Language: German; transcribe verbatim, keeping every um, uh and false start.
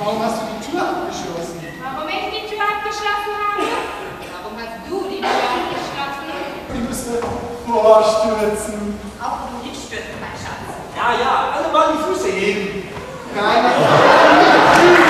Warum hast du die Tür abgeschlossen? Warum ich die Tür abgeschlossen habe? Warum hast du die Tür abgeschlossen? Die müsste vorstürzen. Auch du nicht stürzen, mein Schatz. Ja, ja, alle mal die Füße heben. Nein, nein.